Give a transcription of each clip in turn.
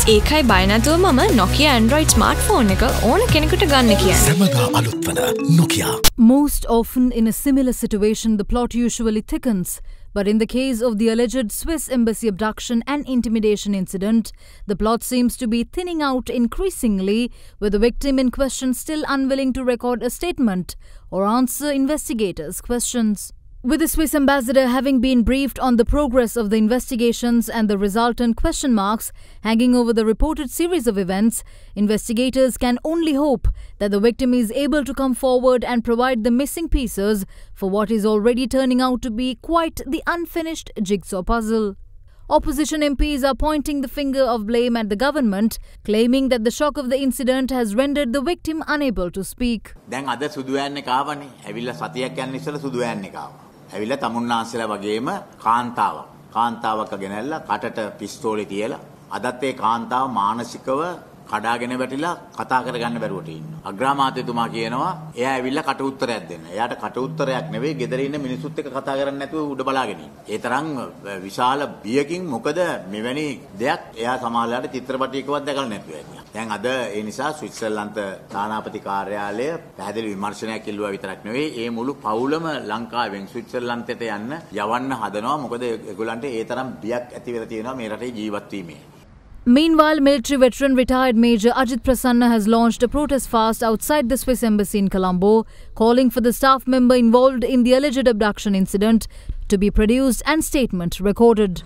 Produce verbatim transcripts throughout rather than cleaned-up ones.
ඒකයි බය නැතුව මම Nokia Android smartphone එක ඕන කෙනෙකුට ගන්න කියන්නේ. සමදා අලුත් වන Nokia. Most often in a similar situation, the plot usually thickens. But in the case of the alleged Swiss embassy abduction and intimidation incident, the plot seems to be thinning out increasingly, with the victim in question still unwilling to record a statement or answer investigators' questions. With the Swiss ambassador having been briefed on the progress of the investigations and the resultant question marks hanging over the reported series of events, investigators can only hope that the victim is able to come forward and provide the missing pieces for what is already turning out to be quite the unfinished jigsaw puzzle. Opposition M Ps are pointing the finger of blame at the government, claiming that the shock of the incident has rendered the victim unable to speak. දැන් අද සුදු van එක ආවනේ. ඇවිල්ලා සතියක් යන ඉස්සෙල්ලා සුදු van එක ආවා. ඇවිල්ලා තමුන්නාන්සලා වගේම කාන්තාවක්. කාන්තාවක් ගෙනල්ලා කටට පිස්තෝලේ තියලා අදත් ඒ කාන්තාව මානසිකව කඩාගෙන වැටිලා කතා කරගන්න බැරුවට ඉන්නවා. අග්‍රාමාත්‍යතුමා කියනවා එයා ඇවිල්ලා කට උත්තරයක් දෙන්න. එයාට කට උත්තරයක් නෙවෙයි ගෙදර ඉන්න මිනිස්සුත් එක්ක කතා කරන්නේ නැතුව උඩ බලාගෙන ඉන්නේ. ඒ තරම් විශාල බියකින් මොකද මෙවැනි දෙයක් එයා සමාජලාට චිත්‍රපටයකවත් දැකලා නැතුව ඇතියා. දැන් අද ඒ නිසා ස්විට්සර්ලන්ත තානාපති කාර්යාලය පැහැදිලි විමර්ශනයක් ඉල්ලුවා විතරක් නෙවෙයි ඒ මුළු පවුලම ලංකාවෙන් ස්විට්සර්ලන්තයට යන්න යවන්න හදනවා. මොකද ඒගොල්ලන්ට ඒ තරම් බියක් ඇති වෙලා තියෙනවා මේ රටේ ජීවත් වීමේ. Meanwhile, military veteran retired Major Ajit Prasanna has launched a protest fast outside the Swiss embassy in Colombo, calling for the staff member involved in the alleged abduction incident to be produced and statement recorded.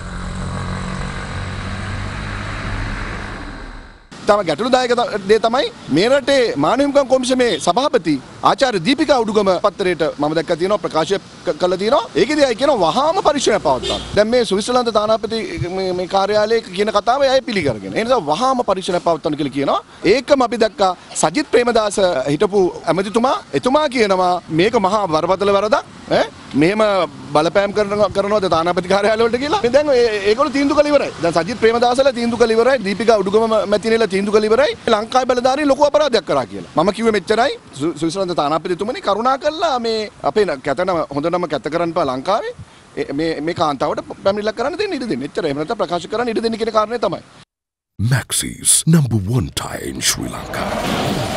තම ගැටලුදායක දේ තමයි මේ රටේ මානව හිමිකම් කොමිෂමේ සභාපති ආචාර්ය දීපිකා උඩුගම පත්තරයට මම දැක්කලා තියෙනවා ප්‍රකාශය කළා තියෙනවා. ඒකෙදී අය කියනවා වහාම පරීක්ෂණ පවත්වන්න. දැන් මේ ස්විට්සර්ලන්ත තානාපති මේ කාර්යාලයේ කියන කතාව අය පිළිගරගෙන. ඒ නිසා වහාම පරීක්ෂණ පවත්වන්න කියලා කියනවා. ඒකම අපි දැක්කා සජිත් ප්‍රේමදාස හිටපු ඇමතිතුමා එතුමා කියනවා මේක මහා බරපතල වරදක්. ඈ මෙහෙම බලපෑම් කරනවද තානාපති කාර්යාලය වලට කියලා. දැන් ඒගොල්ලෝ තීන්දුව කළ ඉවරයි. දැන් සජිත් ප්‍රේමදාසලා තීන්දුව කළ ඉවරයි. දීපිකා උඩුගම මැතිණියලා තීන්දුව කළ ඉවරයි. ලංකාවේ බලධාරීන් ලොකු අපරාධයක් කරා කියලා. මම කිව්වේ මෙච්චරයි. ස්විට්සර්ලන්ත තානාපතිතුමනි කරුණා කරලා මේ අපේ කැතන හොඳ නම කැත කරන්න බෑ ලංකාවේ. මේ මේ කාන්තාවට පැමිණිල්ලක් කරන්න දෙන්න ඉඩ දෙන්න. එච්චරයි. එහෙම නැත්නම් ප්‍රකාශ කරන්න ඉඩ දෙන්න කියන කාරණේ තමයි. Maxis number one tie in Sri Lanka.